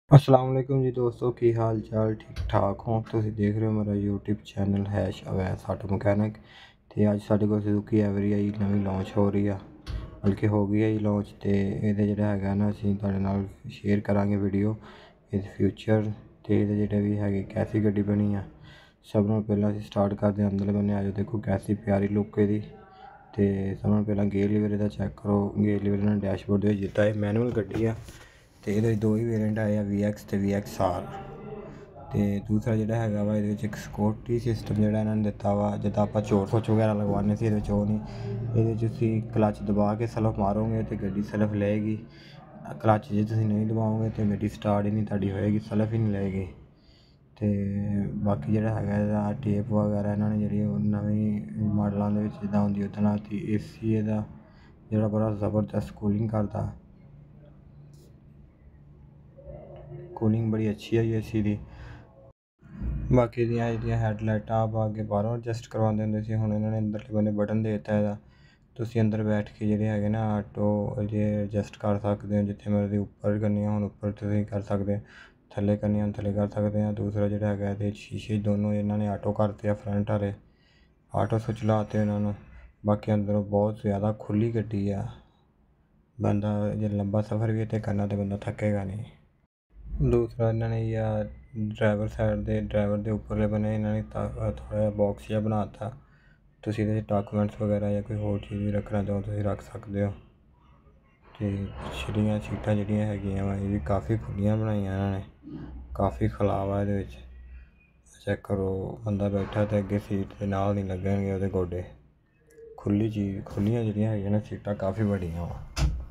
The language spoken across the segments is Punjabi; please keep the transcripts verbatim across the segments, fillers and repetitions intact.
अस्सलाम वालेकुम जी दोस्तों, की हाल चाल ठीक ठाक हो। ਤੁਸੀਂ ਦੇਖ ਰਹੇ ਹੋ ਮੇਰਾ YouTube ਚੈਨਲ ਹੈਸ਼ ਅਵੈਸ ਆਟੋ ਮਕੈਨਿਕ। ਤੇ ਅੱਜ ਸਾਡੇ ਕੋਲ ਸੁਜ਼ੂਕੀ ਐਵਰੀ ਆਈ ਨਵੀਂ ਲਾਂਚ ਹੋ ਰਹੀ ਆ, ਬਲਕਿ ਹੋ ਗਈ ਹੈ ਜੀ ਲਾਂਚ। ਤੇ ਇਹਦੇ ਜਿਹੜਾ ਹੈਗਾ ਨਾ ਅਸੀਂ ਤੁਹਾਡੇ ਨਾਲ ਸ਼ੇਅਰ ਕਰਾਂਗੇ ਵੀਡੀਓ ਇਹਦੇ ਫਿਊਚਰ ਤੇ ਇਹਦੇ ਜਿਹੜੇ ਵੀ ਹੈਗੇ ਕੈਸੀ ਗੱਡੀ ਬਣੀ ਆ। ਸਭ ਨਾਲੋਂ ਪਹਿਲਾਂ ਅਸੀਂ ਸਟਾਰਟ ਕਰਦੇ ਹਾਂ ਅੰਦਰਲੇ ਬੰਨੇ। ਆਜੋ ਦੇਖੋ ਕੈਸੀ ਪਿਆਰੀ ਲੁੱਕ ਇਹਦੀ। ਤੇ ਸਭ ਨਾਲੋਂ ਪਹਿਲਾਂ ਗੇਅਰ ਲੀਵਰ ਇਹਦਾ ਚੈੱਕ ਕਰੋ। ਗੇਅਰ ਲੀਵਰ ਇਹਨਾਂ ਡੈਸ਼ਬੋਰਡ ਦੇ ਵਿੱਚ ਦਿੱਤਾ ਹੈ। ਮੈਨੂਅਲ ਗੱਡੀ ਆ ਤੇ ਇਹਦੇ ਵਿੱਚ ਦੋ ਹੀ ਵੇਰੀਐਂਟ ਆਏ ਆ, ਵੀ ਐਕਸ ਤੇ ਵੀ ਐਕਸ ਆਰ। ਤੇ ਦੂਸਰਾ ਜਿਹੜਾ ਹੈਗਾ ਵਾ ਇਹਦੇ ਵਿੱਚ ਇੱਕ ਸਕਿਉਰਟੀ ਸਿਸਟਮ ਜਿਹੜਾ ਇਹਨਾਂ ਨੇ ਦਿੱਤਾ ਵਾ, ਜਿੱਦਾਂ ਆਪਾਂ ਚੋਰ ਸੋਚ ਵਗੈਰਾ ਲਗਵਾਉਂਦੇ ਸੀ, ਇਹਦੇ ਵਿੱਚ ਉਹ ਨਹੀਂ। ਇਹਦੇ ਵਿੱਚ ਤੁਸੀਂ ਕਲੱਚ ਦਬਾ ਕੇ ਸੈਲਫ ਮਾਰੋਗੇ ਤੇ ਗੱਡੀ ਸੈਲਫ ਲਏਗੀ। ਕਲੱਚ ਜੇ ਤੁਸੀਂ ਨਹੀਂ ਦਬਾਓਗੇ ਤਾਂ ਗੱਡੀ ਸਟਾਰਟ ਹੀ ਨਹੀਂ ਤੁਹਾਡੀ ਹੋਏਗੀ, ਸੈਲਫ ਹੀ ਨਹੀਂ ਲਏਗੀ। ਤੇ ਬਾਕੀ ਜਿਹੜਾ ਹੈਗਾ ਇਹਦਾ ਟੇਪ ਵਗੈਰਾ ਇਹਨਾਂ ਨੇ ਜਿਹੜੀ ਉਹ ਨਵੀਂ ਮਾਡਲਾਂ ਦੇ ਵਿੱਚ ਜਿੱਦਾਂ ਹੁੰਦੀ ਉੱਦਾਂ ਨਾਲ ਤੀ। ਏ ਸੀ ਇਹਦਾ ਜਿਹੜਾ ਬੜਾ ਜ਼ਬਰਦਸਤ ਕੂਲਿੰਗ ਕਰਦਾ, ਕੂਲਿੰਗ ਬੜੀ ਅੱਛੀ ਆਈ ਏ ਸੀ ਦੀ। ਬਾਕੀ ਦੀਆਂ ਇਹਦੀਆਂ ਹੈਡਲਾਈਟਾਂ ਆਪਾਂ ਅੱਗੇ ਬਾਹਰੋਂ ਐਡਜਸਟ ਕਰਵਾਉਂਦੇ ਹੁੰਦੇ ਸੀ, ਹੁਣ ਇਹਨਾਂ ਨੇ ਅੰਦਰਲੇ ਬੰਨੇ ਬਟਨ ਦੇ ਦਿੱਤਾ ਇਹਦਾ। ਤੁਸੀਂ ਅੰਦਰ ਬੈਠ ਕੇ ਜਿਹੜੇ ਹੈਗੇ ਨਾ ਆਟੋ ਜੇ ਐਡਜਸਟ ਕਰ ਸਕਦੇ ਹੋ, ਜਿੱਥੇ ਮਰਜ਼ੀ ਉੱਪਰ ਕਰਨੀ ਹੁਣ ਉੱਪਰ ਤੁਸੀਂ ਕਰ ਸਕਦੇ, ਥੱਲੇ ਕਰਨੀ ਹੁਣ ਥੱਲੇ ਕਰ ਸਕਦੇ ਹਾਂ। ਦੂਸਰਾ ਜਿਹੜਾ ਹੈਗਾ ਇਹਦੇ ਸ਼ੀਸ਼ੇ ਦੋਨੋਂ ਇਹਨਾਂ ਨੇ ਆਟੋ ਕਰਤੇ ਆ, ਫਰੰਟ ਵਾਲੇ ਆਟੋ ਸੁਚ ਲਾਤੇ ਇਹਨਾਂ ਨੂੰ। ਬਾਕੀ ਅੰਦਰੋਂ ਬਹੁਤ ਜ਼ਿਆਦਾ ਖੁੱਲ੍ਹੀ ਗੱਡੀ ਆ, ਬੰਦਾ ਜੇ ਲੰਬਾ ਸਫ਼ਰ ਵੀ ਇੱਥੇ ਕਰਨਾ ਤਾਂ ਬੰਦਾ ਥੱਕੇਗਾ ਨਹੀਂ। ਦੂਸਰਾ ਇਹਨਾਂ ਨੇ ਜਾਂ ਡਰਾਈਵਰ ਸਾਈਡ ਦੇ ਡਰਾਈਵਰ ਦੇ ਉੱਪਰਲੇ ਬੰਨੇ ਇਹਨਾਂ ਨੇ ਥੋੜ੍ਹਾ ਜਿਹਾ ਬਾਕਸ ਜਿਹਾ ਬਣਾ ਤਾ। ਤੁਸੀਂ ਇਹਦੇ 'ਚ ਡਾਕੂਮੈਂਟਸ ਵਗੈਰਾ ਜਾਂ ਕੋਈ ਹੋਰ ਚੀਜ਼ ਵੀ ਰੱਖਣਾ ਚਾਹੋ ਤੁਸੀਂ ਰੱਖ ਸਕਦੇ ਹੋ। ਅਤੇ ਪਿਛਲੀਆਂ ਸੀਟਾਂ ਜਿਹੜੀਆਂ ਹੈਗੀਆਂ ਵਾ ਇਹ ਵੀ ਕਾਫੀ ਖੁੱਲ੍ਹੀਆਂ ਬਣਾਈਆਂ ਇਹਨਾਂ ਨੇ, ਕਾਫੀ ਖਲਾਵਾ ਇਹਦੇ ਵਿੱਚ। ਚੈੱਕ ਕਰੋ, ਬੰਦਾ ਬੈਠਾ ਅਤੇ ਅੱਗੇ ਸੀਟ ਦੇ ਨਾਲ ਨਹੀਂ ਲੱਗਣਗੇ ਉਹਦੇ ਗੋਡੇ। ਖੁੱਲ੍ਹੀ ਚੀਜ਼ ਖੁੱਲ੍ਹੀਆਂ ਜਿਹੜੀਆਂ ਹੈਗੀਆਂ ਨਾ ਸੀਟਾਂ ਕਾਫੀ ਵੱਡੀਆਂ ਵਾ।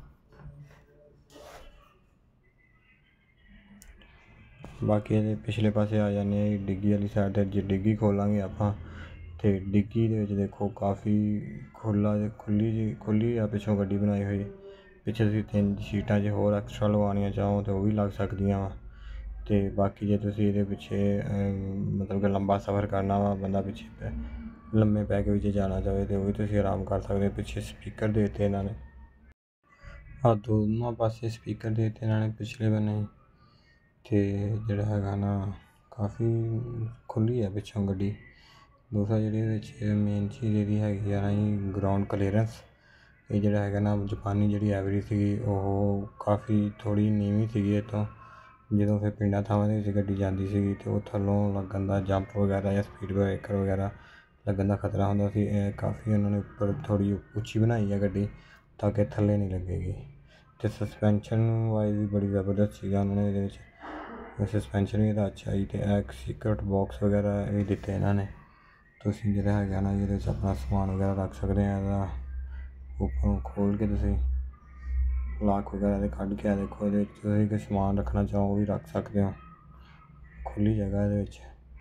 ਬਾਕੀ ਇਹਦੇ ਪਿਛਲੇ ਪਾਸੇ ਆ ਜਾਂਦੇ ਹਾਂ ਡਿੱਗੀ ਵਾਲੀ ਸਾਈਡ 'ਤੇ। ਜੇ ਡਿੱਗੀ ਖੋਲਾਂਗੇ ਆਪਾਂ ਅਤੇ ਡਿੱਗੀ ਦੇ ਵਿੱਚ ਦੇਖੋ ਕਾਫੀ ਖੁੱਲ੍ਹਾ ਜਿਹਾ ਖੁੱਲ੍ਹੀ ਜਿਹੀ ਖੁੱਲ੍ਹੀ ਆ ਪਿੱਛੋਂ ਗੱਡੀ ਬਣਾਈ ਹੋਈ। ਪਿੱਛੇ ਤੁਸੀਂ ਤਿੰਨ ਸੀਟਾਂ ਜੇ ਹੋਰ ਐਕਸਟਰਾ ਲਗਵਾਉਣੀਆਂ ਚਾਹੋ ਤਾਂ ਉਹ ਵੀ ਲੱਗ ਸਕਦੀਆਂ ਵਾ। ਅਤੇ ਬਾਕੀ ਜੇ ਤੁਸੀਂ ਇਹਦੇ ਪਿੱਛੇ ਮਤਲਬ ਕਿ ਲੰਬਾ ਸਫ਼ਰ ਕਰਨਾ ਵਾ, ਬੰਦਾ ਪਿੱਛੇ ਲੰਮੇ ਪੈ ਕੇ ਵਿੱਚ ਜਾਣਾ ਚਾਹੇ ਤਾਂ ਉਹ ਵੀ ਤੁਸੀਂ ਆਰਾਮ ਕਰ ਸਕਦੇ ਹੋ। ਪਿੱਛੇ ਸਪੀਕਰ ਦੇ ਦਿੱਤੇ ਇਹਨਾਂ ਨੇ, ਆਹ ਦੋਨੋਂ ਪਾਸੇ ਸਪੀਕਰ ਦੇ ਦਿੱਤੇ ਇਹਨਾਂ ਨੇ ਪਿਛਲੇ ਬੰਨੇ। ਅਤੇ ਜਿਹੜਾ ਹੈਗਾ ਨਾ ਕਾਫੀ ਖੁੱਲ੍ਹੀ ਹੈ ਪਿੱਛੋਂ ਗੱਡੀ। ਦੂਸਰਾ ਜਿਹੜੀ ਇਹਦੇ ਵਿੱਚ ਮੇਨ ਚੀਜ਼ ਇਹਦੀ ਹੈਗੀ ਆ ਜੀ ਗਰਾਊਂਡ ਕਲੀਅਰੈਂਸ। ਇਹ ਜਿਹੜਾ ਹੈਗਾ ਨਾ ਜਾਪਾਨੀ ਜਿਹੜੀ ਐਵਰੇਜ ਸੀਗੀ ਉਹ ਕਾਫੀ ਥੋੜ੍ਹੀ ਨੀਵੀਂ ਸੀਗੀ ਇਹ ਤੋਂ। ਜਦੋਂ ਫਿਰ ਪਿੰਡਾਂ ਥਾਵਾਂ ਦੇ ਵਿੱਚ ਗੱਡੀ ਜਾਂਦੀ ਸੀਗੀ ਅਤੇ ਉਹ ਥੱਲੋਂ ਲੱਗਣ ਦਾ ਜੰਪ ਵਗੈਰਾ ਜਾਂ ਸਪੀਡ ਬ੍ਰੇਕਰ ਵਗੈਰਾ ਲੱਗਣ ਦਾ ਖਤਰਾ ਹੁੰਦਾ ਸੀ। ਇਹ ਕਾਫੀ ਉਹਨਾਂ ਨੇ ਉੱਪਰ ਥੋੜ੍ਹੀ ਉੱਚੀ ਬਣਾਈ ਹੈ ਗੱਡੀ ਤਾਂ ਕਿ ਥੱਲੇ ਨਹੀਂ ਲੱਗੇਗੀ। ਅਤੇ ਸਸਪੈਂਸ਼ਨ ਵਾਈਜ਼ ਵੀ ਬੜੀ ਜ਼ਬਰਦਸਤ ਸੀਗਾ ਉਹਨਾਂ ਨੇ ਇਹਦੇ ਵਿੱਚ। ਸਸਪੈਂਸ਼ਨ ਵੀ ਇਹਦਾ ਅੱਛਾ ਜੀ। ਅਤੇ ਇਹ ਸੀਕਰਟ ਬਾਕਸ ਵਗੈਰਾ ਵੀ ਦਿੱਤੇ ਇਹਨਾਂ ਨੇ। ਤੁਸੀਂ ਜਿਹੜਾ ਹੈਗਾ ਨਾ ਇਹਦੇ ਵਿੱਚ ਆਪਣਾ ਸਮਾਨ ਵਗੈਰਾ ਰੱਖ ਸਕਦੇ ਆ। ਇਹਦਾ ਉੱਪਰੋਂ ਖੋਲ੍ਹ ਕੇ ਤੁਸੀਂ ਲਾਕ ਵਗੈਰਾ ਦੇ ਕੱਢ ਕੇ ਆ ਦੇਖੋ, ਇਹਦੇ ਵਿੱਚ ਤੁਸੀਂ ਕੋਈ ਸਮਾਨ ਰੱਖਣਾ ਚਾਹੋ ਉਹ ਵੀ ਰੱਖ ਸਕਦੇ ਹੋ, ਖੁੱਲ੍ਹੀ ਜਗ੍ਹਾ ਇਹਦੇ ਵਿੱਚ।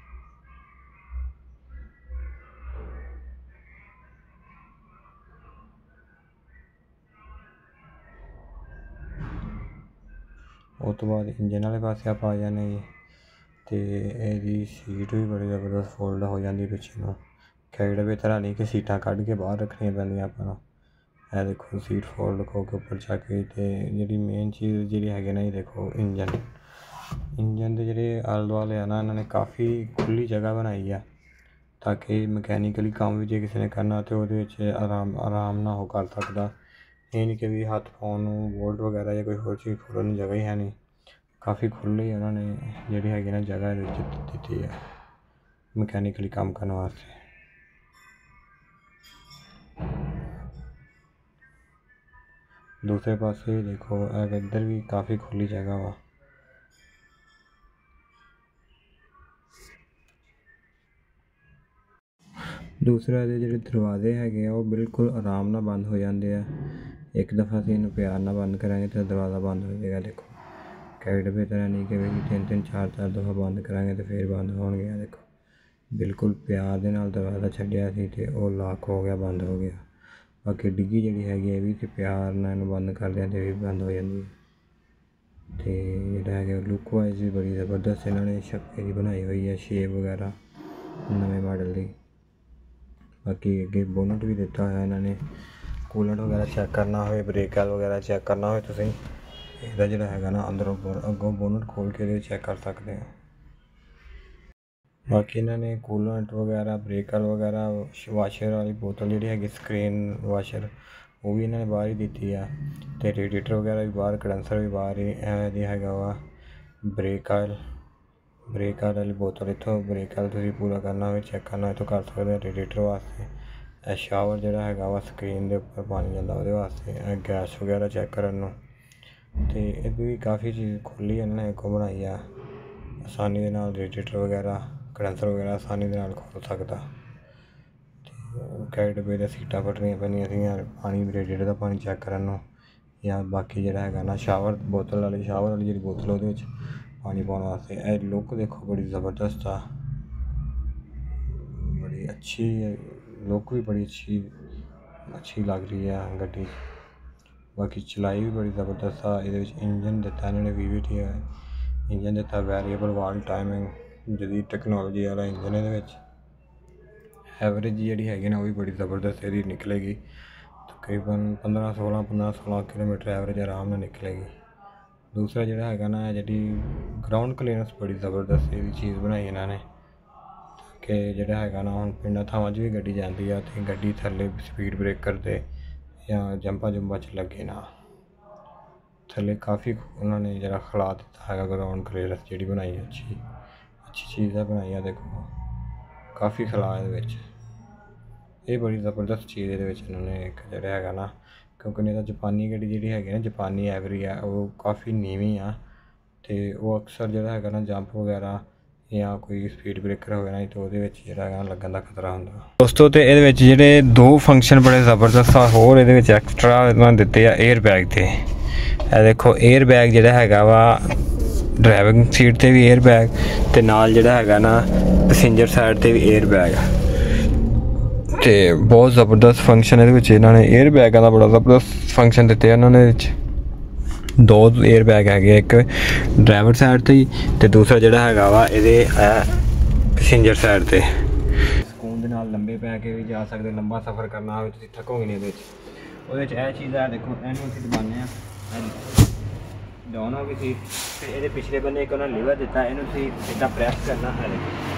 ਉਸ ਤੋਂ ਬਾਅਦ ਇੰਜਨ ਵਾਲੇ ਪਾਸੇ ਆਪਾਂ ਆ ਜਾਂਦੇ ਜੀ। ਅਤੇ ਇਹਦੀ ਸੀਟ ਵੀ ਬੜੀ ਜ਼ਬਰਦਸਤ ਫੋਲਡ ਹੋ ਜਾਂਦੀ ਪਿੱਛੇ ਨੂੰ। ਕਈ ਡੱਬੇ ਤਰ੍ਹਾਂ ਨਹੀਂ ਕਿ ਸੀਟਾਂ ਕੱਢ ਕੇ ਬਾਹਰ ਰੱਖਣੀਆਂ ਪੈਂਦੀਆਂ ਆਪਾਂ ਨੂੰ। ਇਹ ਦੇਖੋ ਸੀਟ ਫੋਲਡ ਹੋ ਕੇ ਉੱਪਰ ਚੱਕ ਕੇ। ਅਤੇ ਜਿਹੜੀ ਮੇਨ ਚੀਜ਼ ਜਿਹੜੀ ਹੈਗੀ ਨਾ ਇਹ ਦੇਖੋ ਇੰਜਨ ਇੰਜਨ ਦੇ ਜਿਹੜੇ ਆਲੇ ਦੁਆਲੇ ਆ ਨਾ ਇਹਨਾਂ ਨੇ ਕਾਫੀ ਖੁੱਲ੍ਹੀ ਜਗ੍ਹਾ ਬਣਾਈ ਆ ਤਾਂ ਕਿ ਮਕੈਨੀਕਲੀ ਕੰਮ ਵੀ ਜੇ ਕਿਸੇ ਨੇ ਕਰਨਾ ਤਾਂ ਉਹਦੇ ਵਿੱਚ ਆਰਾਮ ਆਰਾਮ ਨਾਲ ਉਹ ਕਰ ਸਕਦਾ। ਇਹ ਨਹੀਂ ਕਿ ਵੀ ਹੱਥ ਪਾਉਣ ਨੂੰ ਬੋਲਟ ਵਗੈਰਾ ਜਾਂ ਕੋਈ ਹੋਰ ਚੀਜ਼ ਖੋਲ੍ਹਣ ਨੂੰ ਜਗ੍ਹਾ ਹੀ ਹੈ ਨਹੀਂ। ਕਾਫੀ ਖੁੱਲ੍ਹੀ ਉਹਨਾਂ ਨੇ ਜਿਹੜੀ ਹੈਗੀ ਨਾ ਜਗ੍ਹਾ ਇਹਦੇ ਵਿੱਚ ਦਿੱਤੀ ਹੈ ਮਕੈਨੀਕਲੀ ਕੰਮ ਕਰਨ ਵਾਸਤੇ। ਦੂਸਰੇ ਪਾਸੇ ਦੇਖੋ ਇੱਧਰ ਵੀ ਕਾਫੀ ਖੁੱਲ੍ਹੀ ਜਗ੍ਹਾ ਵਾ। ਦੂਸਰਾ ਇਹਦੇ ਜਿਹੜੇ ਦਰਵਾਜ਼ੇ ਹੈਗੇ ਆ ਉਹ ਬਿਲਕੁਲ ਆਰਾਮ ਨਾਲ ਬੰਦ ਹੋ ਜਾਂਦੇ ਆ। ਇੱਕ ਦਫਾ ਅਸੀਂ ਇਹਨੂੰ ਪਿਆਰ ਨਾਲ ਬੰਦ ਕਰਾਂਗੇ ਤਾਂ ਦਰਵਾਜ਼ਾ ਬੰਦ ਹੋ ਜਾਏਗਾ। ਦੇਖੋ ਕਈ ਡੱਬੇ ਤਰ੍ਹਾਂ ਨਹੀਂ ਕਿ ਵੀ ਤਿੰਨ ਤਿੰਨ ਚਾਰ ਚਾਰ ਦਫਾ ਬੰਦ ਕਰਾਂਗੇ ਅਤੇ ਫਿਰ ਬੰਦ ਹੋਣਗੇ। ਆ ਦੇਖੋ ਬਿਲਕੁਲ ਪਿਆਰ ਦੇ ਨਾਲ ਦਰਵਾਜ਼ਾ ਛੱਡਿਆ ਸੀ ਅਤੇ ਉਹ ਲਾਕ ਹੋ ਗਿਆ, ਬੰਦ ਹੋ ਗਿਆ। ਬਾਕੀ ਡਿੱਗੀ ਜਿਹੜੀ ਹੈਗੀ ਇਹ ਵੀ ਅਤੇ ਪਿਆਰ ਨਾਲ ਇਹਨੂੰ ਬੰਦ ਕਰਦੇ ਹਾਂ ਅਤੇ ਇਹ ਵੀ ਬੰਦ ਹੋ ਜਾਂਦੀ ਹੈ। ਅਤੇ ਜਿਹੜਾ ਹੈਗਾ ਲੁੱਕ ਵਾਈਜ਼ ਵੀ ਬੜੀ ਜ਼ਬਰਦਸਤ ਇਹਨਾਂ ਨੇ ਸ਼ਕਲ ਦੀ ਬਣਾਈ ਹੋਈ ਹੈ, ਸ਼ੇਪ ਵਗੈਰਾ ਨਵੇਂ ਮਾਡਲ ਦੀ। ਬਾਕੀ ਅੱਗੇ ਬੋਨਟ ਵੀ ਦਿੱਤਾ ਹੋਇਆ ਇਹਨਾਂ ਨੇ। ਕੂਲੈਂਟ ਵਗੈਰਾ ਚੈੱਕ ਕਰਨਾ ਹੋਵੇ, ਬ੍ਰੇਕ ਵਗੈਰਾ ਚੈੱਕ ਕਰਨਾ ਹੋਵੇ ਤੁਸੀਂ ਇਹਦਾ ਜਿਹੜਾ ਹੈਗਾ ਨਾ ਅੰਦਰੋਂ ਅੱਗੋਂ ਬੋਨਟ ਖੋਲ ਕੇ ਇਹਦੇ ਚੈੱਕ ਕਰ ਸਕਦੇ ਹਾਂ। ਬਾਕੀ ਇਹਨਾਂ ਨੇ ਕੂਲੈਂਟ ਵਗੈਰਾ, ਬ੍ਰੇਕਰ ਵਗੈਰਾ, ਵਾਸ਼ਰ ਵਾਲੀ ਬੋਤਲ ਜਿਹੜੀ ਹੈਗੀ ਸਕਰੀਨ ਵਾਸ਼ਰ ਉਹ ਵੀ ਇਹਨਾਂ ਨੇ ਬਾਹਰ ਹੀ ਦਿੱਤੀ ਆ, ਅਤੇ ਰੇਡੀਏਟਰ ਵਗੈਰਾ ਵੀ ਬਾਹਰ, ਕੰਡੈਂਸਰ ਵੀ ਬਾਹਰ ਹੀ ਐਵੇਂ ਦੀ ਹੈਗਾ ਵਾ। ਬ੍ਰੇਕ ਆਇਲ ਬ੍ਰੇਕ ਆਇਲ ਵਾਲੀ ਬੋਤਲ ਇੱਥੋਂ ਬ੍ਰੇਕ ਆਇਲ ਤੁਸੀਂ ਪੂਰਾ ਕਰਨਾ ਹੋਵੇ ਚੈੱਕ ਕਰਨਾ ਇੱਥੋਂ ਕਰ ਸਕਦੇ ਹੋ ਰੇਡੀਏਟਰ ਵਾਸਤੇ। ਇਹ ਸ਼ਾਵਰ ਜਿਹੜਾ ਹੈਗਾ ਵਾ ਸਕਰੀਨ ਦੇ ਉੱਪਰ ਪਾਣੀ ਜਾਂਦਾ ਉਹਦੇ ਵਾਸਤੇ। ਇਹ ਗੈਸ ਵਗੈਰਾ ਚੈੱਕ ਕਰਨ ਨੂੰ, ਅਤੇ ਇਹ ਵੀ ਕਾਫੀ ਚੀਜ਼ ਖੁੱਲ੍ਹੀ ਇਹਨਾਂ ਨੇ ਇੱਕੋ ਬਣਾਈ ਆ ਆਸਾਨੀ ਦੇ ਨਾਲ। ਰੇਡੀਏਟਰ ਵਗੈਰਾ, ਕੰਡੈਂਸਰ ਵਗੈਰਾ ਆਸਾਨੀ ਦੇ ਨਾਲ ਖੁੱਲ੍ਹ ਸਕਦਾ। ਕਈ ਡੱਬੇ ਦੀਆਂ ਸੀਟਾਂ ਫੱਟਣੀਆਂ ਪੈਂਦੀਆਂ ਸੀਗੀਆਂ ਪਾਣੀ ਰੇਡੀਏਟਰ ਦਾ ਪਾਣੀ ਚੈੱਕ ਕਰਨ ਨੂੰ, ਜਾਂ ਬਾਕੀ ਜਿਹੜਾ ਹੈਗਾ ਨਾ ਸ਼ਾਵਰ ਬੋਤਲ ਵਾਲੀ ਸ਼ਾਵਰ ਵਾਲੀ ਜਿਹੜੀ ਬੋਤਲ ਉਹਦੇ ਵਿੱਚ ਪਾਣੀ ਪਾਉਣ ਵਾਸਤੇ। ਇਹ ਲੁੱਕ ਦੇਖੋ ਬੜੀ ਜ਼ਬਰਦਸਤ ਆ, ਬੜੀ ਅੱਛੀ ਲੁੱਕ ਵੀ ਬੜੀ ਅੱਛੀ ਅੱਛੀ ਲੱਗ ਰਹੀ ਹੈ ਗੱਡੀ। ਬਾਕੀ ਚਲਾਈ ਵੀ ਬੜੀ ਜ਼ਬਰਦਸਤ ਆ। ਇਹਦੇ ਵਿੱਚ ਇੰਜਨ ਦਿੱਤਾ ਇਹਨਾਂ ਨੇ ਵੀ ਵੀ ਟੀ ਇੰਜਨ ਦਿੱਤਾ, ਵੈਰੀਏਬਲ ਵਾਲ ਟਾਈਮਿੰਗ, ਜਦੀਦ ਟੈਕਨੋਲੋਜੀ ਵਾਲਾ ਇੰਜਨ ਇਹਦੇ ਵਿੱਚ। ਐਵਰੇਜ ਜਿਹੜੀ ਹੈਗੀ ਨਾ ਉਹ ਵੀ ਬੜੀ ਜ਼ਬਰਦਸਤ ਇਹਦੀ ਨਿਕਲੇਗੀ, ਤਕਰੀਬਨ ਪੰਦਰਾਂ ਸੋਲਾਂ ਪੰਦਰਾਂ ਸੋਲਾਂ ਕਿਲੋਮੀਟਰ ਐਵਰੇਜ ਆਰਾਮ ਨਾਲ ਨਿਕਲੇਗੀ। ਦੂਸਰਾ ਜਿਹੜਾ ਹੈਗਾ ਨਾ ਜਿਹੜੀ ਗਰਾਊਂਡ ਕਲੀਅਰੈਂਸ ਬੜੀ ਜ਼ਬਰਦਸਤ ਇਹਦੀ ਚੀਜ਼ ਬਣਾਈ ਇਹਨਾਂ ਨੇ, ਕਿ ਜਿਹੜਾ ਹੈਗਾ ਨਾ ਹੁਣ ਪਿੰਡਾਂ ਥਾਵਾਂ 'ਚ ਵੀ ਗੱਡੀ ਜਾਂਦੀ ਆ ਅਤੇ ਗੱਡੀ ਥੱਲੇ ਸਪੀਡ ਬ੍ਰੇਕਰ 'ਤੇ ਜਾਂ ਜੰਪਾਂ ਜੁੰਪਾਂ 'ਚ ਲੱਗੇ ਨਾ, ਥੱਲੇ ਕਾਫੀ ਉਹਨਾਂ ਨੇ ਜਿਹੜਾ ਖਿਲਾ ਦਿੱਤਾ ਹੈਗਾ। ਗਰਾਊਂਡ ਕਲੀਅਰੈਂਸ ਜਿਹੜੀ ਬਣਾਈ ਅੱਛੀ ਅੱਛੀ ਚੀਜ਼ ਆ ਬਣਾਈ ਆ, ਦੇਖੋ ਕਾਫੀ ਖਿਲਾ ਇਹਦੇ ਵਿੱਚ। ਇਹ ਬੜੀ ਜ਼ਬਰਦਸਤ ਚੀਜ਼ ਇਹਦੇ ਵਿੱਚ ਇਹਨਾਂ ਨੇ ਇੱਕ ਜਿਹੜਾ ਹੈਗਾ ਨਾ, ਕਿਉਂਕਿ ਨਹੀਂ ਤਾਂ ਜਾਪਾਨੀ ਗੱਡੀ ਜਿਹੜੀ ਹੈਗੀ ਨਾ ਜਾਪਾਨੀ ਐਵਰੀ ਆ ਉਹ ਕਾਫੀ ਨੀਵੀਂ ਆ, ਅਤੇ ਉਹ ਅਕਸਰ ਜਿਹੜਾ ਹੈਗਾ ਨਾ ਜੰਪ ਵਗੈਰਾ ਜਾਂ ਕੋਈ ਸਪੀਡ ਬ੍ਰੇਕਰ ਹੋਵੇ ਨਾ ਤਾਂ ਉਹਦੇ ਵਿੱਚ ਜਿਹੜਾ ਹੈਗਾ ਲੱਗਣ ਦਾ ਖਤਰਾ ਹੁੰਦਾ ਦੋਸਤੋ। ਅਤੇ ਇਹਦੇ ਵਿੱਚ ਜਿਹੜੇ ਦੋ ਫੰਕਸ਼ਨ ਬੜੇ ਜ਼ਬਰਦਸਤ ਆ ਹੋਰ ਇਹਦੇ ਵਿੱਚ ਐਕਸਟਰਾ ਇਹਨਾਂ ਨੇ ਦਿੱਤੇ ਆ ਏਅਰ ਬੈਗ 'ਤੇ। ਇਹ ਦੇਖੋ ਏਅਰ ਬੈਗ ਜਿਹੜਾ ਹੈਗਾ ਵਾ ਡਰਾਈਵਿੰਗ ਸੀਟ 'ਤੇ ਵੀ ਏਅਰ ਬੈਗ, ਅਤੇ ਨਾਲ ਜਿਹੜਾ ਹੈਗਾ ਨਾ ਪੈਸੇਂਜਰ ਸਾਈਡ 'ਤੇ ਵੀ ਏਅਰ ਬੈਗ, ਅਤੇ ਬਹੁਤ ਜ਼ਬਰਦਸਤ ਫੰਕਸ਼ਨ ਇਹਦੇ ਵਿੱਚ ਇਹਨਾਂ ਨੇ ਏਅਰ ਬੈਗਾਂ ਦਾ ਬੜਾ ਜ਼ਬਰਦਸਤ ਫੰਕਸ਼ਨ ਦਿੱਤੇ ਇਹਨਾਂ ਨੇ। ਇਹਦੇ ਵਿੱਚ ਦੋ ਏਅਰ ਬੈਗ ਹੈਗੇ, ਇੱਕ ਡਰਾਈਵਰ ਸਾਈਡ 'ਤੇ ਹੀ ਅਤੇ ਦੂਸਰਾ ਜਿਹੜਾ ਹੈਗਾ ਵਾ ਇਹਦੇ ਪੈਸੇਂਜਰ ਸਾਈਡ 'ਤੇ। ਸਕੂਨ ਦੇ ਨਾਲ ਲੰਬੇ ਪੈ ਕੇ ਵੀ ਜਾ ਸਕਦੇ, ਲੰਬਾ ਸਫ਼ਰ ਕਰਨਾ ਹੋਵੇ ਤੁਸੀਂ ਥੱਕੋਗੇ ਨਹੀਂ ਇਹਦੇ ਵਿੱਚ। ਉਹਦੇ ਵਿੱਚ ਇਹ ਚੀਜ਼ ਹੈ ਦੇਖੋ, ਇਹਨੂੰ ਅਸੀਂ ਦਬਾਉਂਦੇ ਹਾਂ ਡਾਊਨ ਹੋ ਗਈ ਸੀ, ਫਿਰ ਇਹਦੇ ਪਿਛਲੇ ਬੰਨੇ ਇੱਕ ਉਹਨਾਂ ਲੀਵਰ ਦਿੱਤਾ, ਇਹਨੂੰ ਤੁਸੀਂ ਇੱਦਾਂ ਪ੍ਰੈਸ ਕਰਨਾ ਹੈ।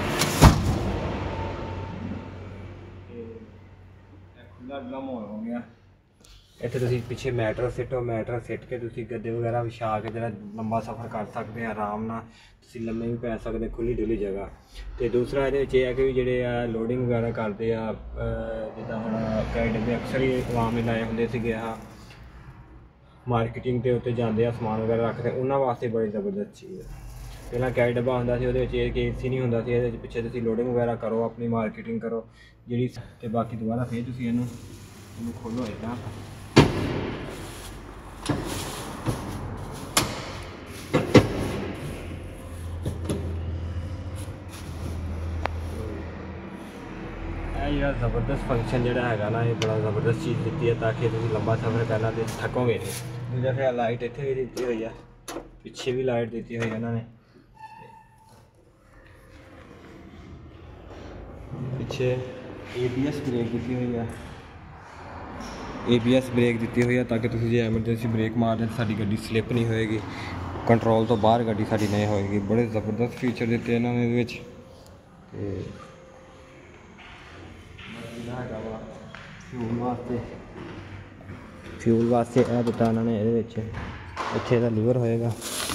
ਖੁੱਲ੍ਹਾ ਡੁੱਲਾ ਮਾਹੌਲ ਹੋ ਗਿਆ। ਇੱਥੇ ਤੁਸੀਂ ਪਿੱਛੇ ਮੈਟਰ ਸਿੱਟੋ, ਮੈਟਰ ਸਿੱਟ ਕੇ ਤੁਸੀਂ ਗੱਦੇ ਵਗੈਰਾ ਵਿਛਾ ਕੇ ਜਿਹੜਾ ਲੰਬਾ ਸਫ਼ਰ ਕਰ ਸਕਦੇ ਆ ਆਰਾਮ ਨਾਲ। ਤੁਸੀਂ ਲੰਮੇ ਵੀ ਪੈ ਸਕਦੇ, ਖੁੱਲ੍ਹੀ ਡੁੱਲੀ ਜਗ੍ਹਾ। ਅਤੇ ਦੂਸਰਾ ਇਹਦੇ ਵਿੱਚ ਇਹ ਹੈ ਕਿ ਜਿਹੜੇ ਆ ਲੋਡਿੰਗ ਵਗੈਰਾ ਕਰਦੇ ਆ, ਜਿੱਦਾਂ ਹੁਣ ਕਈ ਡੱਬੇ ਅਕਸਰ ਹੀ ਆਵਾਮ ਨੇ ਲਾਏ ਹੁੰਦੇ ਸੀਗੇ ਆਹ ਮਾਰਕੀਟਿੰਗ ਦੇ ਉੱਤੇ ਜਾਂਦੇ ਆ ਸਮਾਨ ਵਗੈਰਾ ਰੱਖਦੇ, ਉਹਨਾਂ ਵਾਸਤੇ ਬੜੀ ਜ਼ਬਰਦਸਤ ਚੀਜ਼ ਹੈ। ਪਹਿਲਾਂ ਕੈਰੀ ਡੱਬਾ ਹੁੰਦਾ ਸੀ ਉਹਦੇ ਵਿੱਚ ਇਹ ਕੇਸ ਹੀ ਨਹੀਂ ਹੁੰਦਾ ਸੀ, ਇਹਦੇ ਵਿੱਚ ਪਿੱਛੇ ਤੁਸੀਂ ਲੋਡਿੰਗ ਵਗੈਰਾ ਕਰੋ, ਆਪਣੀ ਮਾਰਕੀਟਿੰਗ ਕਰੋ ਜਿਹੜੀ। ਅਤੇ ਬਾਕੀ ਦੁਬਾਰਾ ਫਿਰ ਤੁਸੀਂ ਇਹਨੂੰ ਇਹਨੂੰ ਖੋਲ੍ਹੋ ਇੱਦਾਂ, ਇਹ ਜਿਹੜਾ ਜ਼ਬਰਦਸਤ ਫੰਕਸ਼ਨ ਜਿਹੜਾ ਹੈਗਾ ਨਾ ਇਹ ਬੜਾ ਜ਼ਬਰਦਸਤ ਚੀਜ਼ ਦਿੱਤੀ ਹੈ ਤਾਂ ਕਿ ਤੁਸੀਂ ਲੰਬਾ ਸਫ਼ਰ ਕਰਨਾ ਅਤੇ ਥੱਕੋਗੇ ਨਹੀਂ। ਦੂਜਾ ਫਿਰ ਲਾਈਟ ਇੱਥੇ ਵੀ ਦਿੱਤੀ ਹੋਈ ਆ, ਪਿੱਛੇ ਵੀ ਲਾਈਟ ਦਿੱਤੀ ਹੋਈ ਇਹਨਾਂ ਨੇ, ਪਿੱਛੇ ਏ ਬੀ ਐਸ ਬ੍ਰੇਕ ਦਿੱਤੀ ਹੋਈ ਆ, ਏ ਬੀ ਐਸ ਬ੍ਰੇਕ ਦਿੱਤੀ ਹੋਈ ਆ ਤਾਂ ਕਿ ਤੁਸੀਂ ਜੇ ਐਮਰਜੈਂਸੀ ਬ੍ਰੇਕ ਮਾਰਦੇ ਤਾਂ ਸਾਡੀ ਗੱਡੀ ਸਲਿੱਪ ਨਹੀਂ ਹੋਏਗੀ, ਕੰਟਰੋਲ ਤੋਂ ਬਾਹਰ ਗੱਡੀ ਸਾਡੀ ਨਹੀਂ ਹੋਏਗੀ। ਬੜੇ ਜ਼ਬਰਦਸਤ ਫੀਚਰ ਦਿੱਤੇ ਇਹਨਾਂ ਨੇ ਇਹਦੇ ਵਿੱਚ। ਅਤੇ ਹੈਗਾ ਵਾ ਫਿਊਲ ਵਾਸਤੇ, ਫਿਊਲ ਵਾਸਤੇ ਇਹ ਦਿੱਤਾ ਇਹਨਾਂ ਨੇ ਇਹਦੇ ਵਿੱਚ। ਇੱਥੇ ਇਹਦਾ ਲੀਵਰ ਹੋਏਗਾ,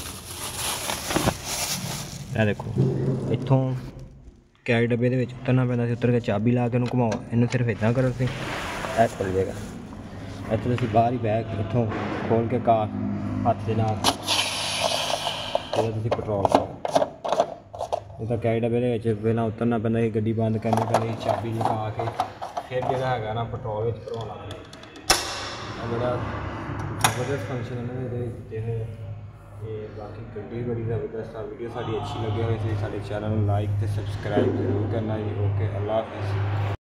ਇਹ ਦੇਖੋ ਇੱਥੋਂ ਕੈਰੀ ਡੱਬੇ ਦੇ ਵਿੱਚ ਉਤਰਨਾ ਪੈਂਦਾ ਸੀ, ਉਤਰ ਕੇ ਚਾਬੀ ਲਾ ਕੇ ਉਹਨੂੰ ਘੁਮਾਓ, ਇਹਨੂੰ ਸਿਰਫ ਇੱਦਾਂ ਕਰੋ ਤੁਸੀਂ, ਇਹ ਖੁੱਲ੍ਹ ਜਾਏਗਾ। ਇੱਥੇ ਤੁਸੀਂ ਬਾਹਰ ਹੀ ਬੈਗ ਇੱਥੋਂ ਖੋਲ੍ਹ ਕੇ ਕਾਰ ਹੱਥ ਦੇ ਨਾਲ ਇਹਦਾ ਤੁਸੀਂ ਪੈਟਰੋਲ ਪਾਓ। ਇਹ ਤਾਂ ਕੈਰੀ ਡੱਬੇ ਦੇ ਵਿੱਚ ਪਹਿਲਾਂ ਉਤਰਨਾ ਪੈਂਦਾ ਸੀ, ਗੱਡੀ ਬੰਦ ਕਰਨੀ ਪੈਂਦੀ, ਚਾਬੀ ਲਗਾ ਕੇ ਫਿਰ ਜਿਹੜਾ ਹੈਗਾ ਨਾ ਪੈਟਰੋਲ ਵਿੱਚ ਭਰਵਾਉਣਾ। ਬੜਾ ਜ਼ਬਰਦਸਤ ਫੰਕਸ਼ਨ ਇਹਨਾਂ ਨੇ ਇਹਦੇ ਦਿੱਤੇ ਹੋਏ ਆ। ਅਤੇ ਬਾਕੀ ਗੱਡੀ ਬੜੀ ਜ਼ਬਰਦਸਤ ਆ। ਵੀਡੀਓ ਸਾਡੀ ਅੱਛੀ ਲੱਗੀ ਹੋਈ ਸੀ ਸਾਡੇ ਚੈਨਲ ਨੂੰ ਲਾਈਕ ਅਤੇ ਸਬਸਕ੍ਰਾਈਬ ਜ਼ਰੂਰ ਕਰਨਾ ਜੀ। ਓਕੇ, ਅੱਲਾ ਹਾਫਿਜ਼।